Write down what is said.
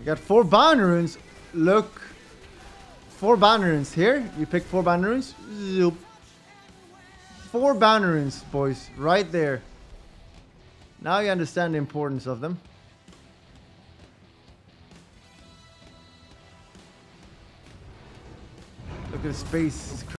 We got 4 bound runes. Look. 4 bound runes. Here, you pick 4 bound runes. Zoop. 4 bound runes, boys. Right there. Now you understand the importance of them. Look at the space.